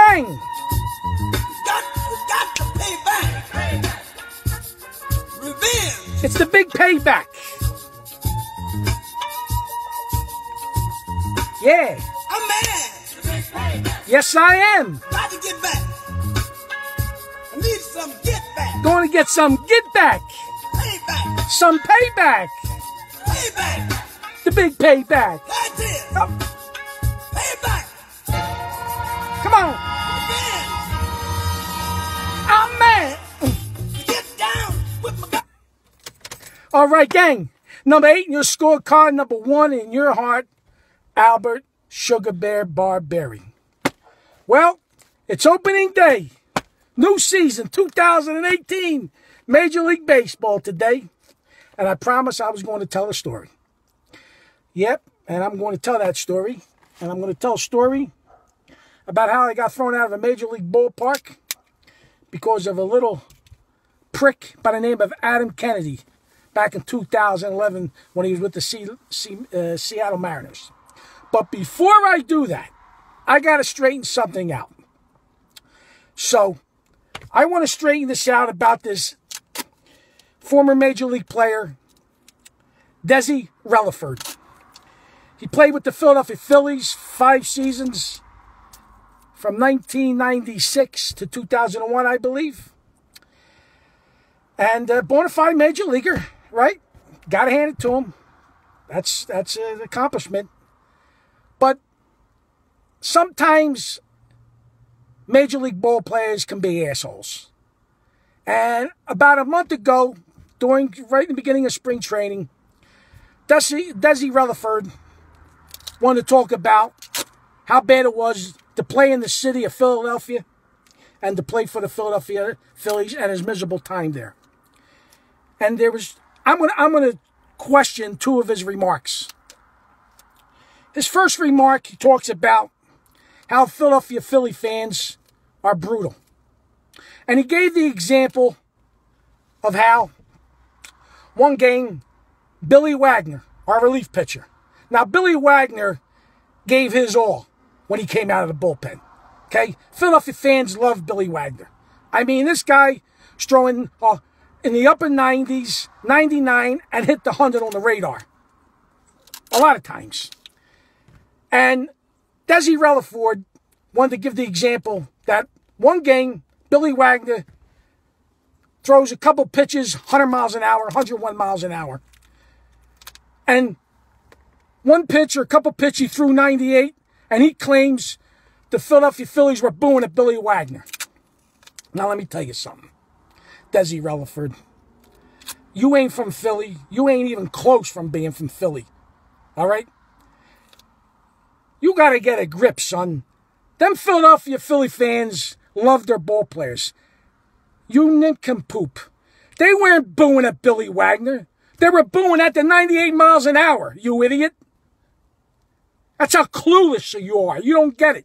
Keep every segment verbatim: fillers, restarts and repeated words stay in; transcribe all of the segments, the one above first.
gang. Got, got to pay back. Revenge. It's the big payback. Yeah. I'm mad. Yes, I am. Got to get back. I need some get back. Going to get some get back. Payback. Some payback. Payback. The big payback. That's it. Oh, Payback. come on. Revenge. I'm mad. Get down with my... All right, gang. Number eight in your scorecard. Number one in your heart. Albert Sugar Bear Barbieri. Well, it's opening day. New season, two thousand eighteen. Major League Baseball today. And I promised I was going to tell a story. Yep, and I'm going to tell that story. And I'm going to tell a story about how I got thrown out of a Major League ballpark because of a little prick by the name of Adam Kennedy back in two thousand eleven when he was with the C- C- uh, Seattle Mariners. But before I do that, I got to straighten something out. So, I want to straighten this out about this former Major League player, Desi Relaford. He played with the Philadelphia Phillies five seasons from nineteen ninety-six to two thousand one, I believe. And a bona fide major leaguer, right? Got to hand it to him. That's, that's an accomplishment. But sometimes Major League ball players can be assholes. And about a month ago, during right in the beginning of spring training, Desi, Desi Relaford wanted to talk about how bad it was to play in the city of Philadelphia and to play for the Philadelphia Phillies and his miserable time there. And there was, I'm gonna, I'm gonna question two of his remarks. His first remark, he talks about how Philadelphia Philly fans are brutal. And he gave the example of how one game, Billy Wagner, our relief pitcher. Now, Billy Wagner gave his all when he came out of the bullpen. Okay? Philadelphia fans love Billy Wagner. I mean, this guy is throwing uh, in the upper nineties, ninety-nine, and hit the one hundred on the radar. A lot of times. And Desi Relaford wanted to give the example that one game, Billy Wagner throws a couple pitches, one hundred miles an hour, one hundred one miles an hour. And one pitch or a couple pitch, he threw ninety-eight, and he claims the Philadelphia Phillies were booing at Billy Wagner. Now, let me tell you something. Desi Relaford, you ain't from Philly. You ain't even close from being from Philly. All right? You got to get a grip, son. Them Philadelphia Philly fans love their ball players. You nincompoop. They weren't booing at Billy Wagner. They were booing at the ninety-eight miles an hour, you idiot. That's how clueless you are. You don't get it.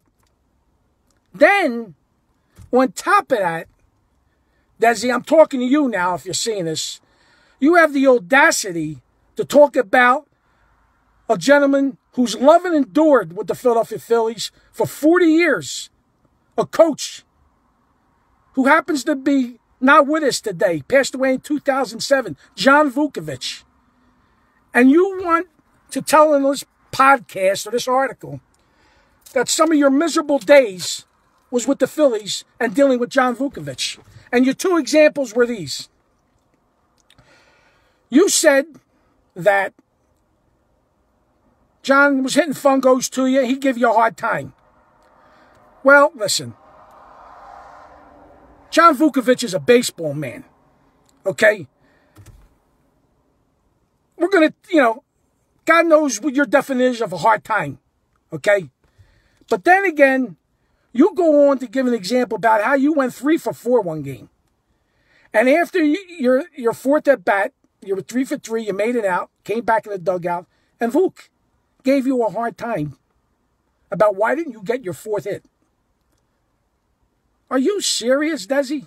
Then, on top of that, Desi, I'm talking to you now if you're seeing this. You have the audacity to talk about a gentleman who's loved and endured with the Philadelphia Phillies for forty years. A coach who happens to be not with us today, passed away in two thousand seven, John Vukovich. And you want to tell in this podcast or this article that some of your miserable days was with the Phillies and dealing with John Vukovich. And your two examples were these. You said that John was hitting fungos to you. He'd give you a hard time. Well, listen. John Vukovich is a baseball man. Okay? We're going to, you know, God knows what your definition of a hard time. Okay? But then again, you go on to give an example about how you went three for four one game. And after your, your fourth at bat, you were three for three, you made it out, came back in the dugout, and Vuk gave you a hard time about why didn't you get your fourth hit. Are you serious, Desi?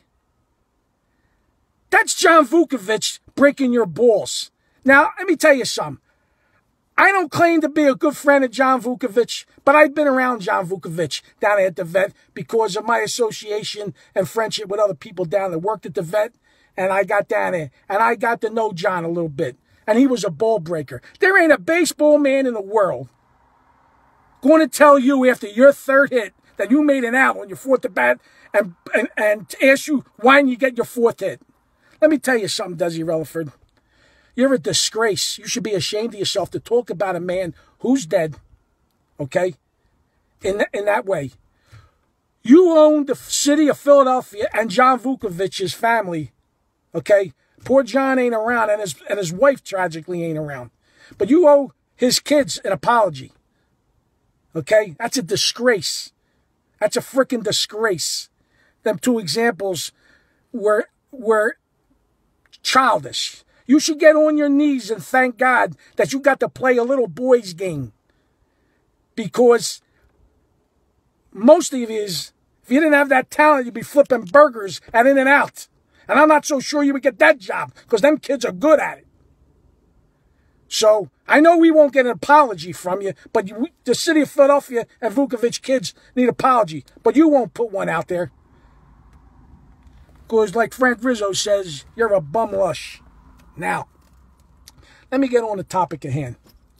That's John Vukovich breaking your balls. Now, let me tell you something. I don't claim to be a good friend of John Vukovic, but I've been around John Vukovic down at the vet because of my association and friendship with other people down that worked at the vet. And I got down there, and I got to know John a little bit. And he was a ball breaker. There ain't a baseball man in the world going to tell you after your third hit that you made an out on your fourth at bat and, and, and ask you why didn't you get your fourth hit. Let me tell you something, Desi Relaford. You're a disgrace. You should be ashamed of yourself to talk about a man who's dead, okay, in, th- in that way. You own the city of Philadelphia and John Vukovic's family, okay? Poor John ain't around, and his, and his wife tragically ain't around. But you owe his kids an apology, okay? That's a disgrace. That's a freaking disgrace. Them two examples were, were childish. You should get on your knees and thank God that you got to play a little boy's game. Because most of you, if you didn't have that talent, you'd be flipping burgers at In-N-Out. And I'm not so sure you would get that job because them kids are good at it. So I know we won't get an apology from you, but you, the city of Philadelphia and Vukovic kids need an apology. But you won't put one out there. Because like Frank Rizzo says, you're a bum lush. Now, let me get on the topic at hand.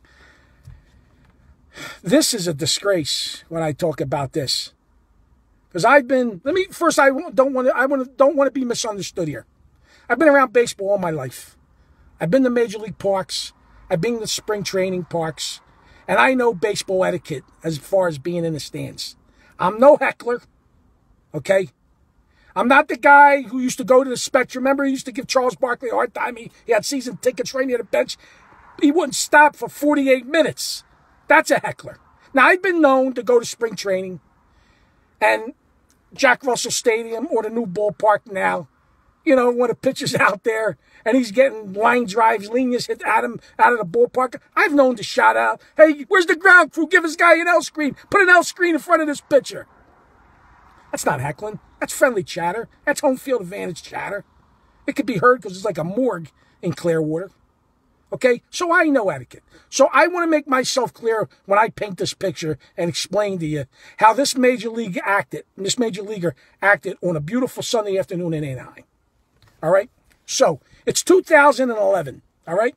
This is a disgrace when I talk about this. Because I've been, let me, first I don't want to, I want to, don't want to be misunderstood here. I've been around baseball all my life. I've been to Major League parks. I've been to spring training parks. And I know baseball etiquette as far as being in the stands. I'm no heckler, okay? I'm not the guy who used to go to the Spectrum. Remember, he used to give Charles Barkley a hard time. He, he had season tickets right near the bench. He wouldn't stop for forty-eight minutes. That's a heckler. Now, I've been known to go to spring training and Jack Russell Stadium or the new ballpark now. You know, when the pitcher's out there and he's getting line drives, Lena's hit at him out of the ballpark. I've known to shout out, hey, where's the ground crew? Give this guy an L screen. Put an L screen in front of this pitcher. That's not heckling. That's friendly chatter. That's home field advantage chatter. It could be heard because it's like a morgue in Clearwater. Okay? So I know etiquette. So I want to make myself clear when I paint this picture and explain to you how this major league acted, this major leaguer acted on a beautiful Sunday afternoon in Anaheim. All right? So it's two thousand eleven. All right?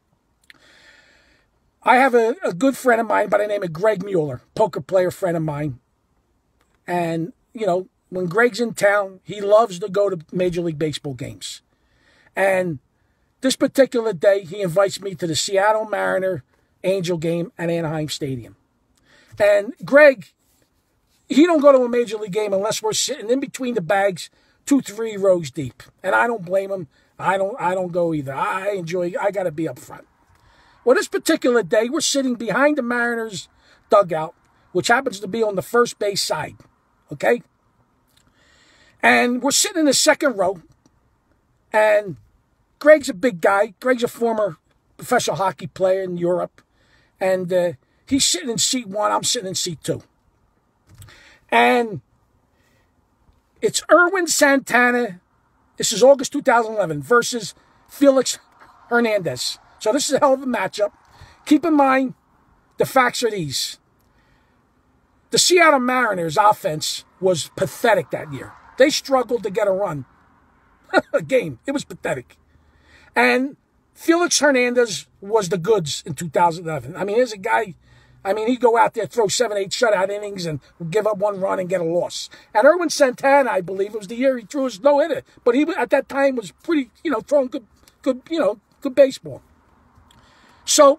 I have a, a good friend of mine by the name of Greg Mueller, poker player friend of mine. And you know, when Greg's in town, he loves to go to Major League Baseball games. And this particular day, he invites me to the Seattle Mariner Angel game at Anaheim Stadium. And Greg, he don't go to a Major League game unless we're sitting in between the bags, two, three rows deep. And I don't blame him. I don't, I don't go either. I enjoy, I got to be up front. Well, this particular day, we're sitting behind the Mariners dugout, which happens to be on the first base side. Okay? And we're sitting in the second row. And Greg's a big guy. Greg's a former professional hockey player in Europe. And uh, he's sitting in seat one. I'm sitting in seat two. And it's Erwin Santana. This is August two thousand eleven versus Felix Hernandez. So this is a hell of a matchup. Keep in mind, the facts are these. The Seattle Mariners offense was pathetic that year. They struggled to get a run. A game. It was pathetic. And Felix Hernandez was the goods in two thousand eleven. I mean, here's a guy, I mean, he'd go out there, throw seven, eight shutout innings and give up one run and get a loss. And Erwin Santana, I believe, it was the year he threw his no-hitter. But he, at that time, was pretty, you know, throwing good, good, you know, good baseball. So,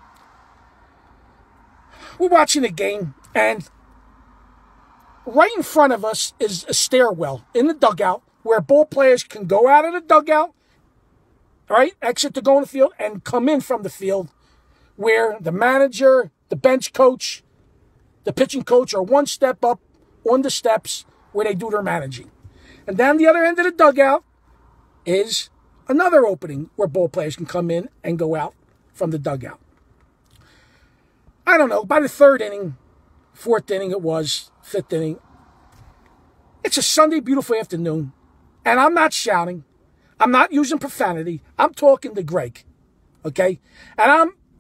we're watching the game, and right in front of us is a stairwell in the dugout where ball players can go out of the dugout, all right, exit to go in the field, and come in from the field where the manager, the bench coach, the pitching coach are one step up on the steps where they do their managing. And down the other end of the dugout is another opening where ball players can come in and go out from the dugout. I don't know, by the third inning, fourth inning it was, fifth inning, it's a Sunday, beautiful afternoon, and I'm not shouting. I'm not using profanity. I'm talking to Greg, okay? And I'm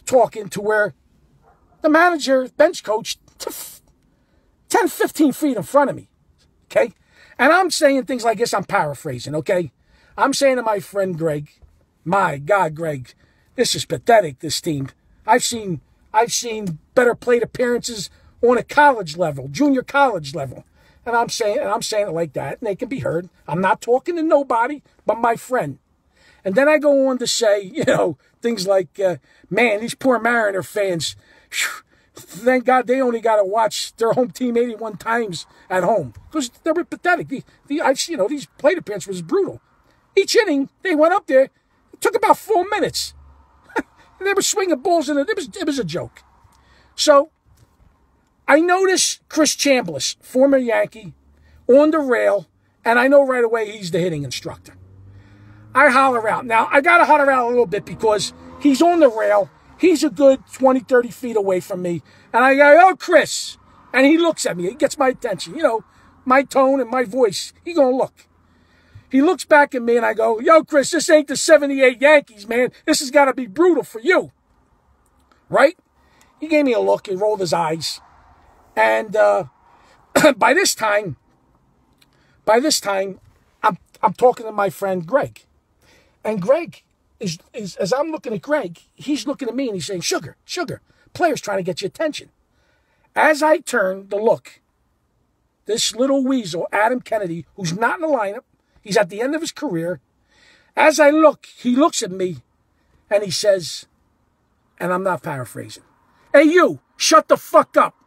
talking to where the manager, bench coach, ten, fifteen feet in front of me, okay? And I'm saying things like this, I'm paraphrasing, okay? I'm saying to my friend Greg, my God, Greg, this is pathetic, this team. I've seen, I've seen better plate appearances on a college level, junior college level. And I'm saying, and I'm saying it like that, and they can be heard. I'm not talking to nobody but my friend. And then I go on to say, you know, things like, uh, man, these poor Mariner fans, whew, thank God they only got to watch their home team eighty-one times at home. Because they were pathetic. The, the, I, you know, these plate appearances was brutal. Each inning, they went up there. It took about four minutes. They were swinging balls in it. It was, it was a joke. So, I notice Chris Chambliss, former Yankee, on the rail, and I know right away he's the hitting instructor. I holler out. Now, I got to holler out a little bit because he's on the rail. He's a good twenty, thirty feet away from me. And I go, oh, Chris. And he looks at me. He gets my attention. You know, my tone and my voice. He going to look. He looks back at me and I go, yo, Chris, this ain't the seventy-eight Yankees, man. This has got to be brutal for you. Right? He gave me a look. He rolled his eyes. And uh, by this time, by this time, I'm I'm talking to my friend Greg. And Greg, is, is as I'm looking at Greg, he's looking at me and he's saying, sugar, sugar, player's trying to get your attention. As I turn to look, this little weasel, Adam Kennedy, who's not in the lineup, he's at the end of his career. As I look, he looks at me and he says, and I'm not paraphrasing, hey, you, shut the fuck up.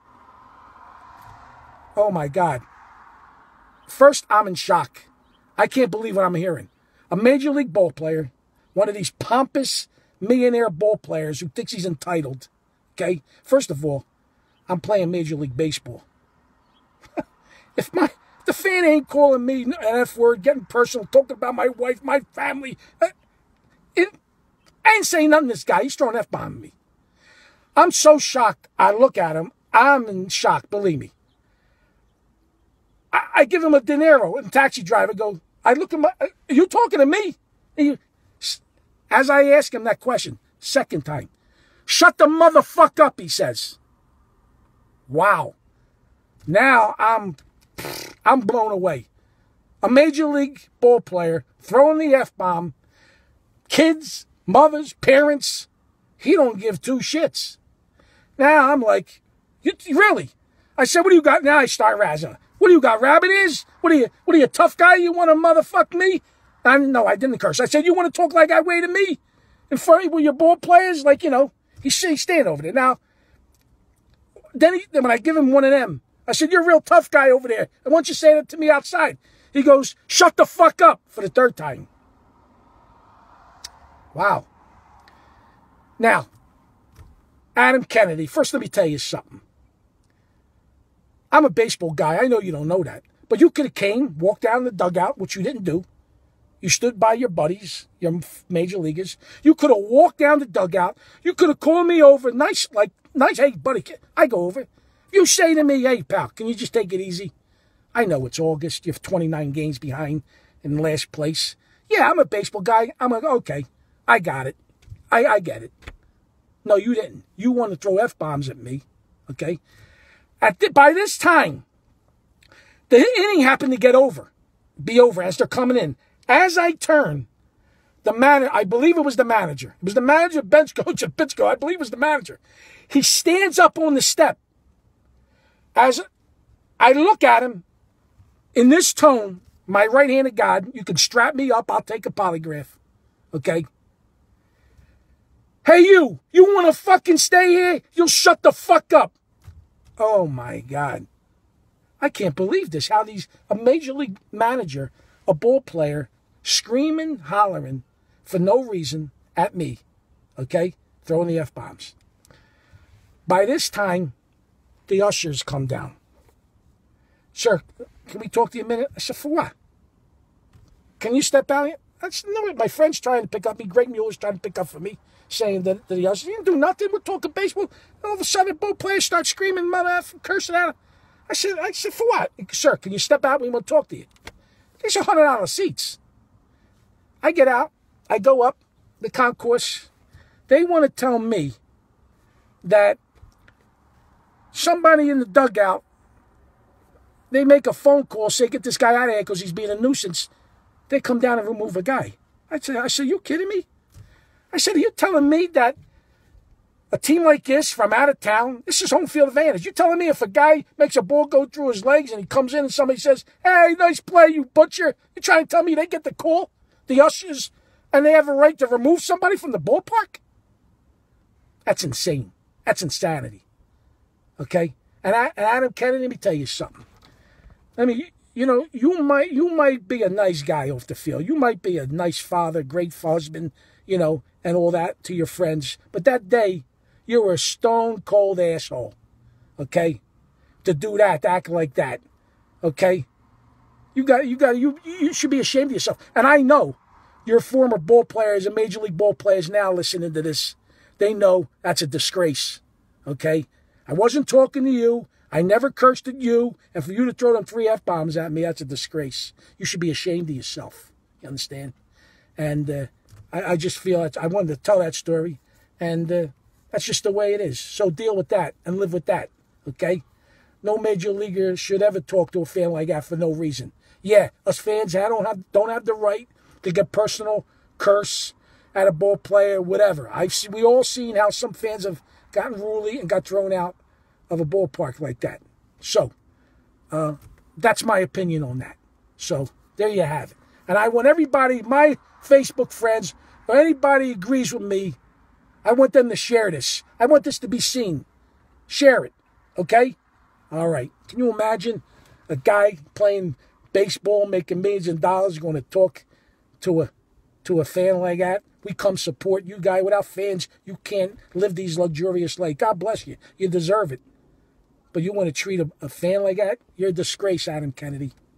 Oh, my God. First, I'm in shock. I can't believe what I'm hearing. A major league ball player, one of these pompous millionaire ball players who thinks he's entitled, okay? First of all, I'm playing Major League Baseball. If my if the fan ain't calling me an F word, getting personal, talking about my wife, my family, it, I ain't saying nothing to this guy. He's throwing an F-bomb at me. I'm so shocked. I look at him. I'm in shock, believe me. I, I give him a dinero and taxi driver go, I look at my, are you talking to me? He, as I ask him that question, second time, shut the motherfucker up, he says. Wow. Now I'm, I'm blown away. A major league ball player throwing the F-bomb, kids, mothers, parents, he don't give two shits. Now I'm like, you, really? I said, what do you got? Now I start razzing. What do you got, rabbit ears? What are you, what are you, a tough guy? You want to motherfuck me? I, no, I didn't curse. I said, you want to talk like that way to me? In front of your ball players? Like, you know, he's, he's staying over there. Now, then, he, then when I give him one of them, I said, you're a real tough guy over there. And why don't you say that to me outside? He goes, shut the fuck up for the third time. Wow. Now, Adam Kennedy, first let me tell you something. I'm a baseball guy. I know you don't know that. But you could have came, walked down the dugout, which you didn't do. You stood by your buddies, your major leaguers. You could have walked down the dugout. You could have called me over. Nice, like, nice, hey, buddy, I go over. You say to me, hey, pal, can you just take it easy? I know it's August. You have twenty-nine games behind in last place. Yeah, I'm a baseball guy. I'm like, okay, I got it. I, I get it. No, you didn't. You want to throw F-bombs at me, okay? At the, by this time, the inning happened to get over, be over as they're coming in. As I turn, the man, I believe it was the manager. It was the manager, bench coach of Pittsburgh. I believe it was the manager. He stands up on the step. As I look at him, in this tone, my right hand of God, you can strap me up, I'll take a polygraph. Okay? Hey, you, you want to fucking stay here? You'll shut the fuck up. Oh, my God. I can't believe this, how these, a major league manager, a ball player, screaming, hollering for no reason at me, okay, throwing the F-bombs. By this time, the ushers come down. Sir, can we talk to you a minute? I said, for what? Can you step out here? I said, no, my friend's trying to pick up me. Greg Mueller's trying to pick up for me, saying that, that the ushers, you didn't do nothing. We're talking baseball. All of a sudden, both players start screaming, mother, cursing at him. I said, I said, for what? Sir, can you step out? We want to talk to you. These are one hundred dollar seats. I get out. I go up the concourse. They want to tell me that somebody in the dugout, they make a phone call, say, get this guy out of here because he's being a nuisance. They come down and remove a guy. I said, I said, you kidding me? I said, are you telling me that a team like this from out of town, this is home field advantage. You telling me if a guy makes a ball go through his legs and he comes in and somebody says, hey, nice play, you butcher. You trying to tell me they get the call, the ushers, and they have a right to remove somebody from the ballpark? That's insane. That's insanity. Okay? And, I, and Adam Kennedy, let me tell you something. I mean, you know, you might you might be a nice guy off the field. You might be a nice father, great husband, you know, and all that to your friends. But that day, you were a stone-cold asshole, okay? To do that, to act like that, okay? You got, you got, you, you should be ashamed of yourself. And I know your former ball players and Major League ball players now listening to this. They know that's a disgrace, okay? I wasn't talking to you. I never cursed at you. And for you to throw them three F-bombs at me, that's a disgrace. You should be ashamed of yourself. You understand? And uh, I, I just feel that I wanted to tell that story. And uh, that's just the way it is. So deal with that and live with that, okay? No major leaguer should ever talk to a fan like that for no reason. Yeah, us fans I don't have don't have the right to get personal, curse at a ball player, whatever. I've seen, we all seen how some fans have gotten unruly and got thrown out of a ballpark like that. So, uh, that's my opinion on that. So, there you have it. And I want everybody, my Facebook friends, or anybody who agrees with me, I want them to share this. I want this to be seen. Share it. Okay? All right. Can you imagine a guy playing baseball, making millions of dollars, going to talk to a to a fan like that? We come support you, guy. Without fans, you can't live these luxurious life. God bless you. You deserve it. But you want to treat a, a fan like that? You're a disgrace, Adam Kennedy.